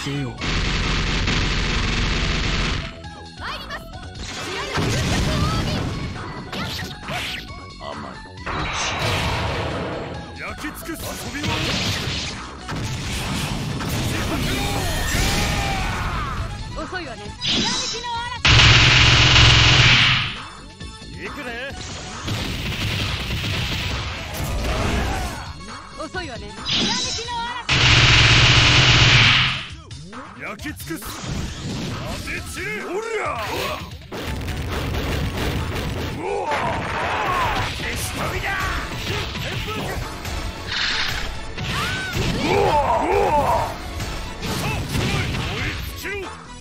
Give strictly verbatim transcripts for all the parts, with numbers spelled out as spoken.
せよ。 参ります。 甘い。 焼き尽くす遊びは遅いわね。ひらめきの嵐行くね。 遅いわね。ひらめきの嵐焼き尽くす。当て散れ。おりゃうわ消し飛びだ。うわうわさあ燃え尽きろ。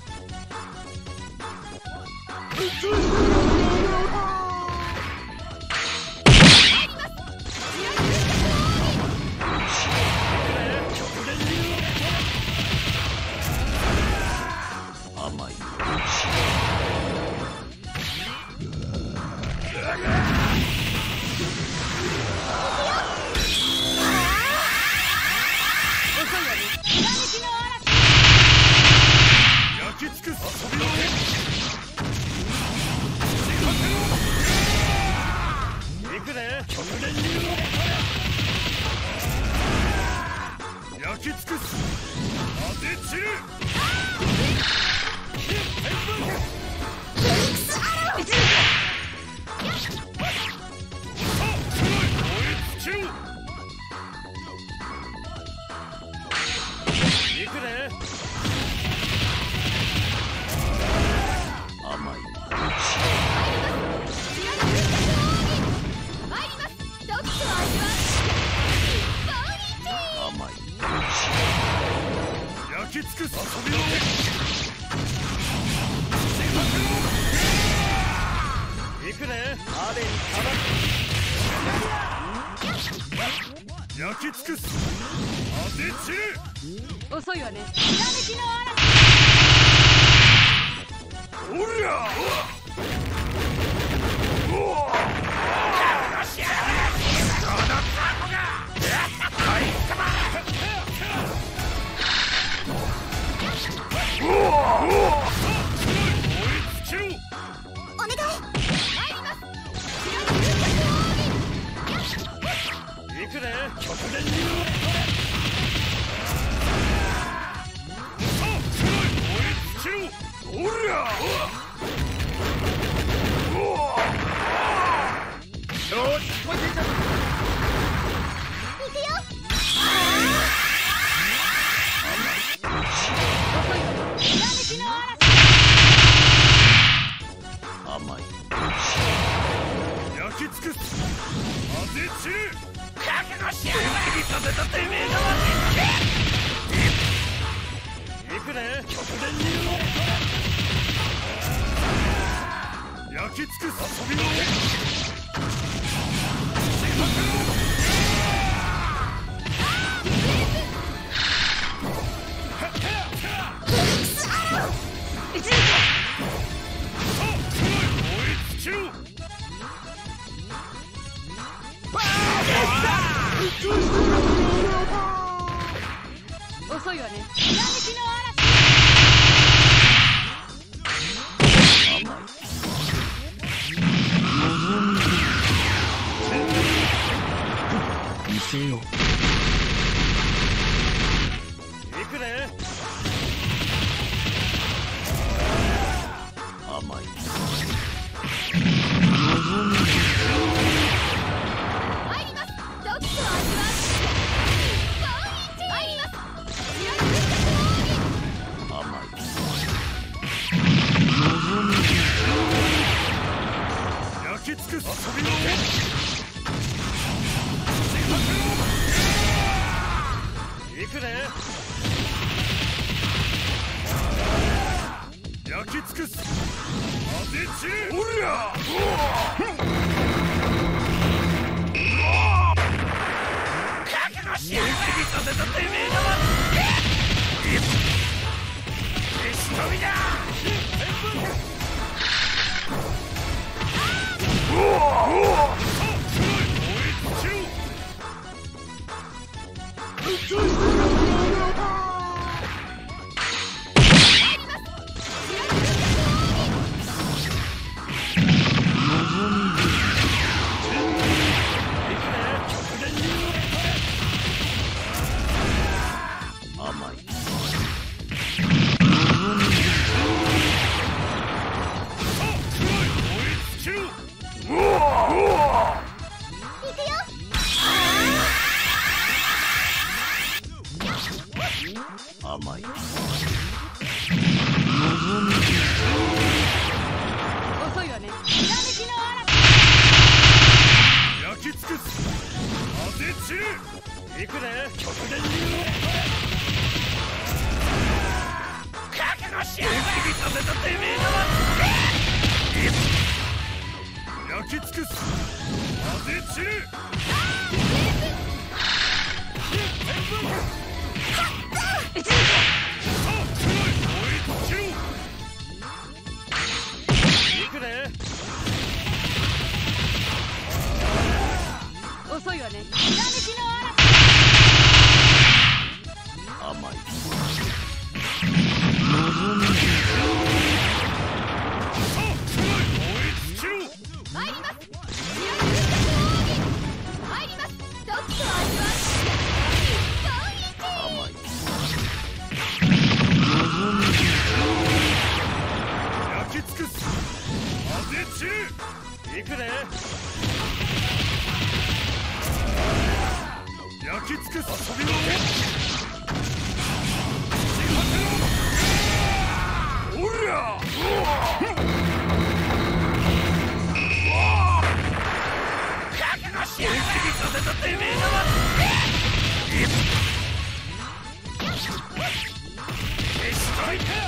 甘い。 焼き尽くす遊びを行くね。極限に焼き尽くす。当て散れ。行くね。 甘い。 参ります。ドクト味は甘い。 焼き尽くす遊びを行くね。あれにかま焼き尽くす。当て散れ。 遅いわね。ひらめきのおりゃうわ行くね。極限にさあ燃え尽きろ。おりゃうわよしこいていた。 行くよ。ひらめきの甘い。 焼き尽くす。当て散れ。 覚悟しやがれ。させたてめえだわ。 行くね。極限に焼き尽くす遊びの遅いわね。ひらめきの見せよ。 行くね。 甘い。 参ります。ドクト味は参ります。 甘い。 焼き尽くす遊びの行くね。焼き尽くす。当て散れ。おりゃ覚悟しやがれ。させたてめえだわ。消し飛びだ。うわうわさあ燃え尽きろ。 甘い。甘い。 遅いわね。ひらめきの嵐。 焼き尽くす。風散る。行くね。極限に。 覚悟しやがれ。させたてめえだわ。 焼き尽くす。風散る。 遅いわね。ひらめきの嵐。 甘い。 参ります。参ります。どっちと味わ甘い。 焼き尽くす。風散る。行くね。焼き尽くす。遊びのおら。 覚悟しやがれ。させたてめえだわ。消しといて。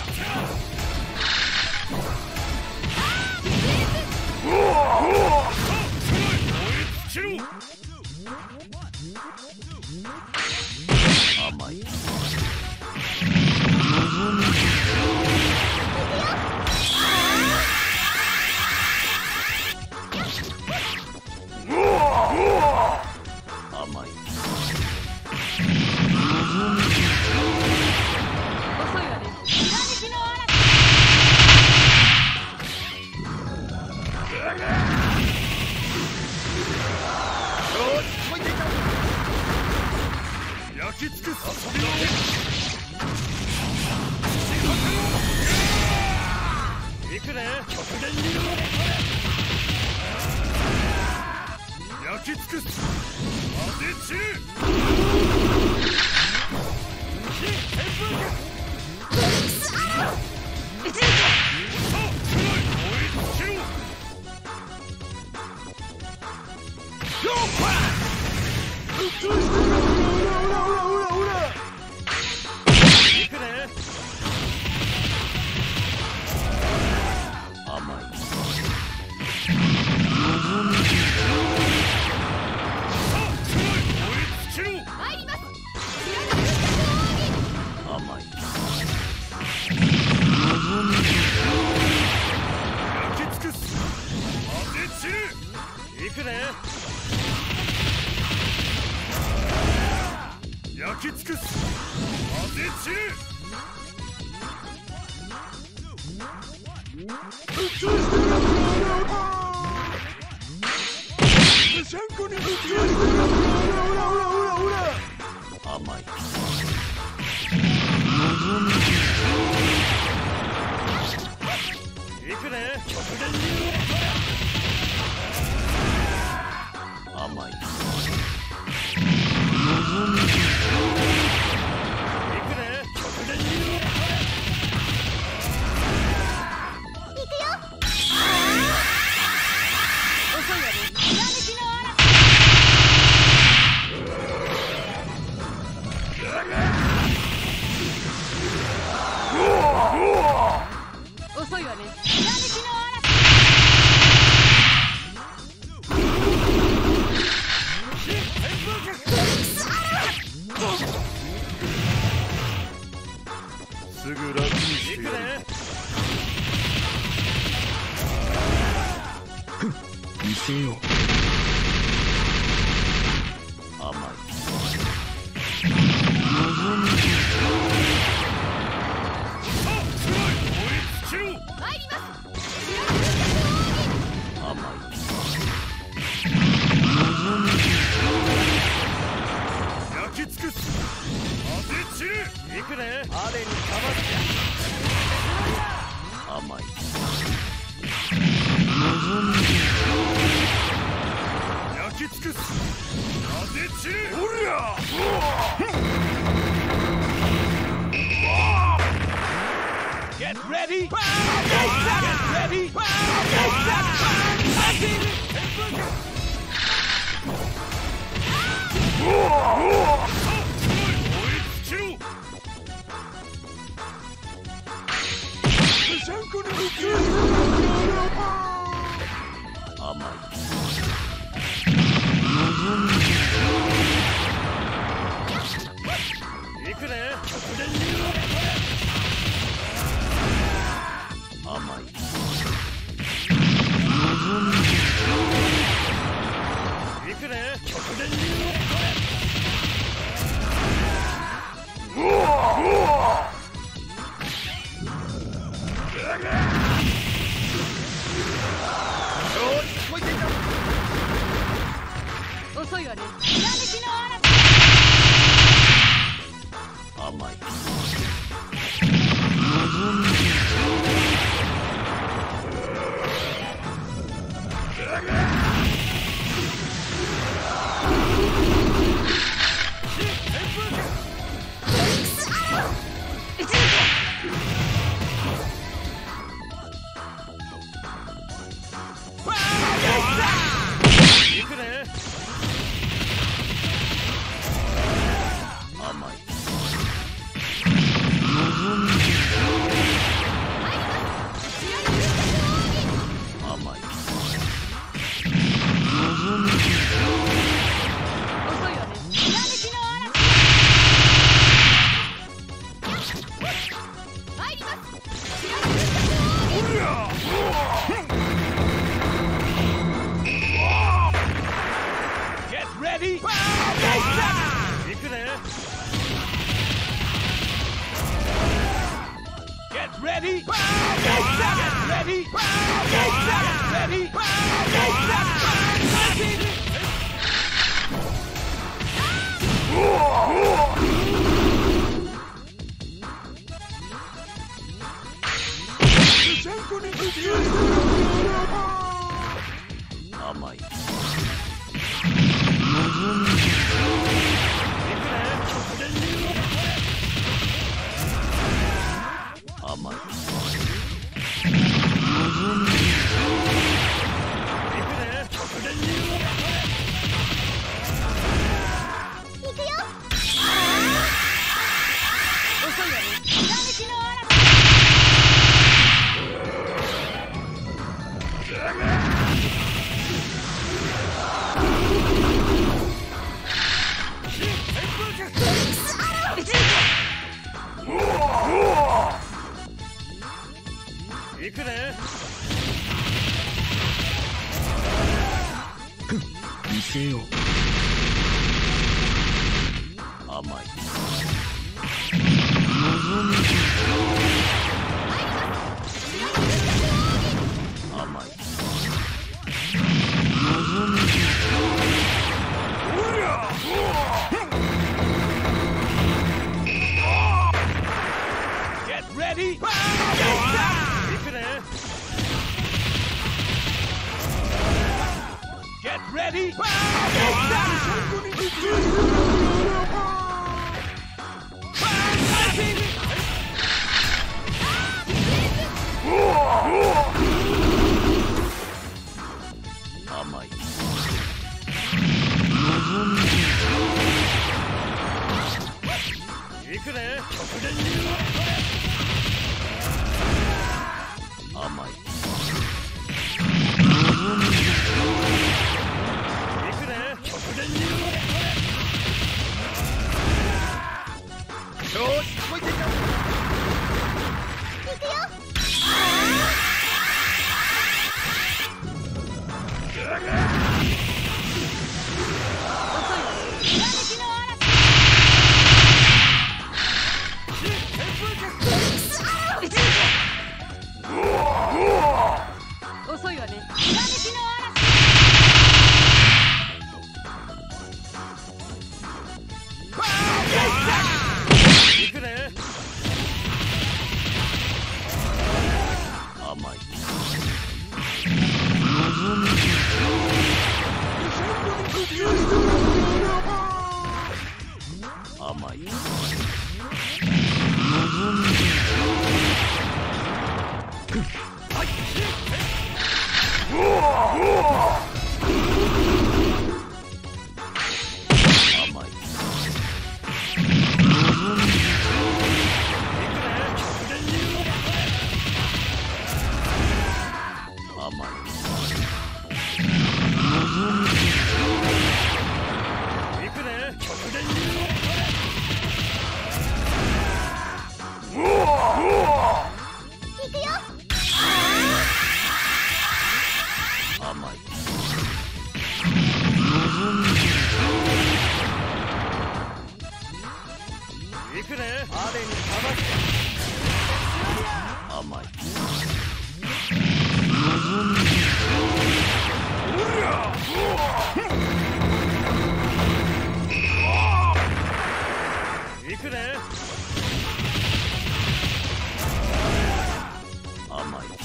甘い。甘い。 遅いわね。ひらめきの嵐。 焼き尽くす。遊びの行くね。極限に。焼き尽くす。風散る。行くね。 甘い。 参ります。 甘い。 焼き尽くす。風散る。行くね。焼き尽くす。風散る。 甘い。 行くね。極限に。 甘い。 行くね。極限に。 遅いわね。ひらめきの嵐。遅いわね。ひらめきの嵐。 すぐ楽にしてやる。 見せよう。甘い。 参ります。 甘い。 焼き尽くす。風散る。行くくね。 雨にかまって甘い。焼き尽くす。なで散れ。おりゃ。Get ready. Get ready. Get 遅いわね。ひらめきの嵐。 甘い。甘い。甘い。行くね。見せよう。甘い。甘い。おりゃ。Get ready. Get ready!甘い。行くね。甘い。 甘い。 行くね。 甘い。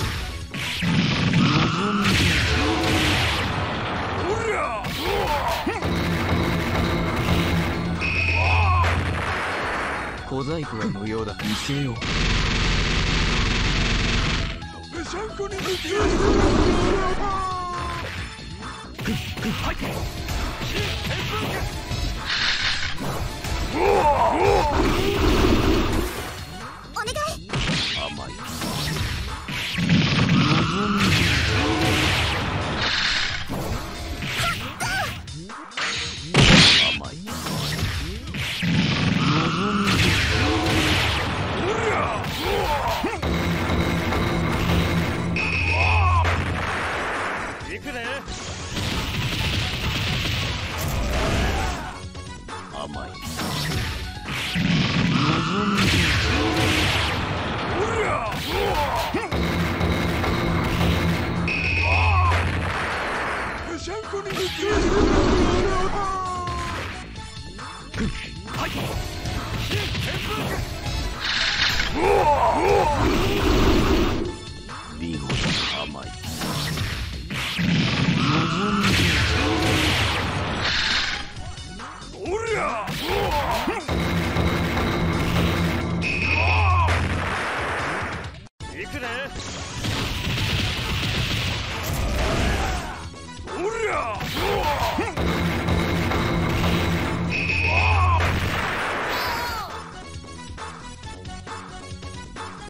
小細工は無用だ。見せよう。ぺしゃんこに向ける。はい。うわ。